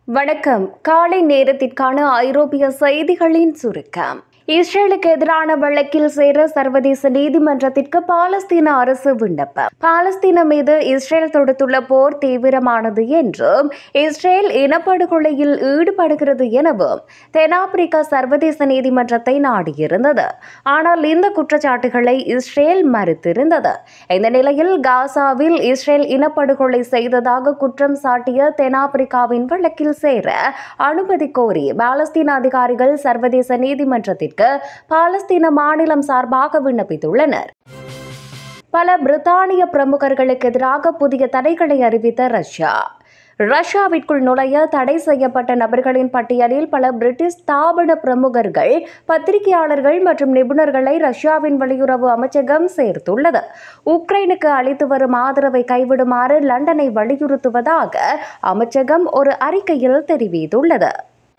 வணக்கம். காலை நேரத்திற்கான ஐரோப்பிய செய்திகளின் சுருக்கம். இஸ்ரேலுக்கு எதிரான வழக்கில் சேர சர்வதேச நீதிமன்றத்திற்கு பாலஸ்தீன அரசு விண்ணப்பம். பாலஸ்தீனம் மீது இஸ்ரேல் தொடுத்துள்ள போர் தீவிரமானது என்றும் இஸ்ரேல் இனப்படுகொலையில் ஈடுபடுகிறது எனவும் தென்னாப்பிரிக்கா சர்வதேச நீதிமன்றத்தை நாடியிருந்தது. ஆனால் இந்த குற்றச்சாட்டுகளை இஸ்ரேல் மறுத்திருந்தது. இந்த நிலையில் காசாவில் இஸ்ரேல் இனப்படுகொலை செய்ததாக குற்றம் சாட்டிய தென்னாப்பிரிக்காவின் வழக்கில் சேர அனுமதி கோரி பாலஸ்தீன அதிகாரிகள் சர்வதேச நீதிமன்றத்திற்கு பாலஸ்தீன மாநிலம் சார்பாக விண்ணப்பித்துள்ளனர். பல பிரித்தானிய பிரமுகர்களுக்கு எதிராக புதிய தடைகளை அறிவித்த ரஷ்யாவிற்குள் நுழைய தடை செய்யப்பட்ட நபர்களின் பட்டியலில் பல பிரிட்டிஷ் ஸ்தாபன பிரமுகர்கள், பத்திரிகையாளர்கள் மற்றும் நிபுணர்களை ரஷ்யாவின் வெளியுறவு அமைச்சகம் சேர்த்துள்ளது. உக்ரைனுக்கு அளித்து வரும் ஆதரவை கைவிடுமாறு லண்டனை வலியுறுத்துவதாக அமைச்சகம் ஒரு அறிக்கையில் தெரிவித்துள்ளது.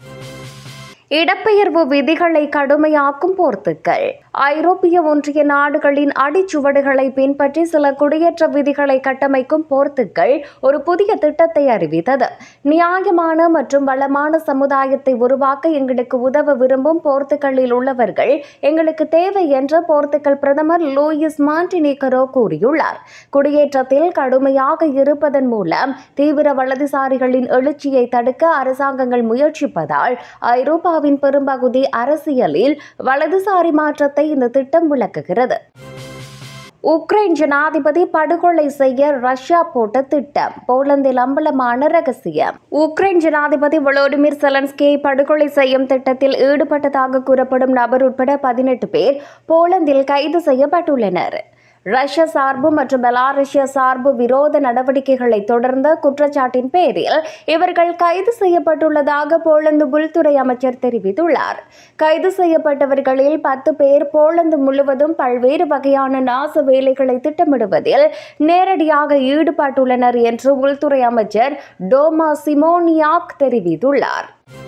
இடப்பெயர்வு விதிகளை கடுமையாக்கும் போர்த்துகல். ஐரோப்பிய ஒன்றிய நாடுகளின் அடிச்சுவடுகளை பின்பற்றி சில குடியேற்ற விதிகளை கட்டமைக்கும் போர்த்துகல் ஒரு புதிய திட்டத்தை அறிவித்தது. நியாயமான மற்றும் வளமான சமுதாயத்தை உருவாக்க எங்களுக்கு உதவ விரும்பும் போர்த்துகலில் உள்ளவர்கள் எங்களுக்கு தேவை என்று போர்த்துகல் பிரதமர் லூயிஸ் மாண்டினீகரோ கூறியுள்ளார். குடியேற்றத்தில் கடுமையாக இருப்பதன் மூலம் தீவிர வலதுசாரிகளின் எழுச்சியை தடுக்க அரசாங்கங்கள் முயற்சிப்பதால் ஐரோப்பா பெரும்பகுதி அரசியலில் வலதுசாரி மாற்றத்தை இந்த திட்டம் விளக்குகிறது. உக்ரைன் ஜனாதிபதி படுகொலை செய்ய ரஷ்யா போட்ட திட்டம். போலந்தில் அம்பலமான ரகசியம். உக்ரைன் ஜனாதிபதி வோலோடிமிர் செலன்ஸ்கியை படுகொலை செய்யும் திட்டத்தில் ஈடுபட்டதாக கூறப்படும் நபர் உட்பட 18 பேர் போலந்தில் கைது செய்யப்பட்டுள்ளனர். ரஷ்ய சார்பு மற்றும் பெலாரஷ்ய சார்பு விரோத நடவடிக்கைகளை தொடர்ந்த குற்றச்சாட்டின் பேரில் இவர்கள் கைது செய்யப்பட்டுள்ளதாக போலந்து உள்துறை அமைச்சர் தெரிவித்துள்ளார். கைது செய்யப்பட்டவர்களில் 10 பேர் போலந்து முழுவதும் பல்வேறு வகையான நாச வேலைகளை திட்டமிடுவதில் நேரடியாக ஈடுபட்டுள்ளனர் என்று உள்துறை அமைச்சர் டோமா சிமோனியாக் தெரிவித்துள்ளார்.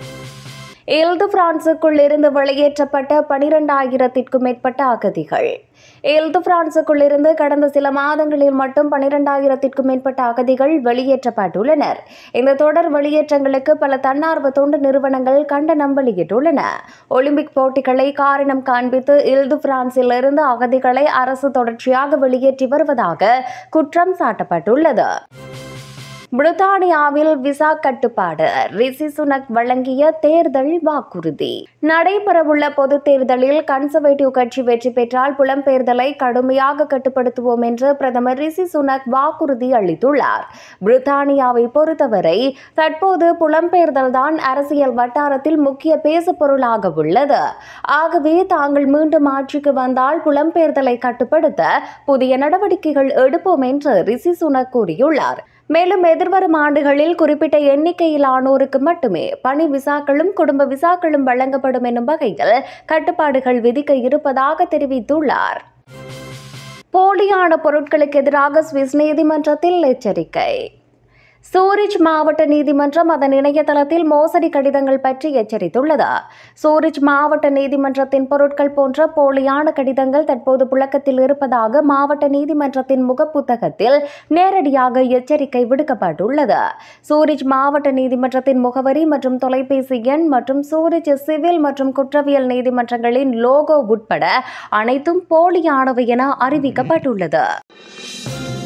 இல்து பிரான்சுக்குள் இருந்து வெளியேற்றப்பட்ட 12,000க்கும் மேற்பட்ட அகதிகள். இல்து பிரான்சுக்குள் இருந்து கடந்த சில மாதங்களில் மட்டும் 12,000க்கும் மேற்பட்ட அகதிகள் வெளியேற்றப்பட்டுள்ளனர். இந்த தொடர் வெளியேற்றங்களுக்கு பல தன்னார்வ தொண்டு நிறுவனங்கள் கண்டனம் வெளியிட்டுள்ளன. ஒலிம்பிக் போட்டிகளை காரணம் காண்பித்து இல்து பிரான்சில் இருந்து அகதிகளை அரசு தொடர்ச்சியாக வெளியேற்றி வருவதாக குற்றம் சாட்டப்பட்டுள்ளது. பிரித்தானியாவில் விசா கட்டுப்பாடு. ரிஷி சுனக் வழங்கிய தேர்தல் வாக்குறுதி. நடைபெறவுள்ள பொதுத் தேர்தலில் கன்சர்வேட்டிவ் கட்சி வெற்றி பெற்றால் புலம்பெயர்தலை கடுமையாக கட்டுப்படுத்துவோம் என்று பிரதமர் ரிஷி சுனக் வாக்குறுதி அளித்துள்ளார். பிரித்தானியாவை பொறுத்தவரை தற்போது புலம்பெயர்தல்தான் அரசியல் வட்டாரத்தில் முக்கிய பேசுபொருளாக உள்ளது. ஆகவே தாங்கள் மீண்டும் ஆட்சிக்கு வந்தால் புலம்பெயர்தலை கட்டுப்படுத்த புதிய நடவடிக்கைகள் எடுப்போம் என்று ரிஷி சுனக் கூறியுள்ளார். மேலும் எதிர்வரும் ஆண்டுகளில் குறிப்பிட்ட எண்ணிக்கையிலானோருக்கு மட்டுமே பணி விசாக்களும் குடும்ப விசாக்களும் வழங்கப்படும் என்னும் வகையில் கட்டுப்பாடுகள் விதிக்க இருப்பதாக தெரிவித்துள்ளார். போலியான பொருட்களுக்கு எதிராக சுவிஸ் நீதிமன்றத்தில் எச்சரிக்கை. சூரிச் மாவட்ட நீதிமன்றம் அதன் இணையதளத்தில் மோசடி கடிதங்கள் பற்றி எச்சரித்துள்ளது. சூரிச் மாவட்ட நீதிமன்றத்தின் பொருட்கள் போன்ற போலியான கடிதங்கள் தற்போது புழக்கத்தில் இருப்பதாக மாவட்ட நீதிமன்றத்தின் முகப்புத்தகத்தில் நேரடியாக எச்சரிக்கை விடுக்கப்பட்டுள்ளது. சூரிச் மாவட்ட நீதிமன்றத்தின் முகவரி மற்றும் தொலைபேசி எண் மற்றும் சூரிச் சிவில் மற்றும் குற்றவியல் நீதிமன்றங்களின் லோகோ உட்பட அனைத்தும் போலியானவை என அறிவிக்கப்பட்டுள்ளது.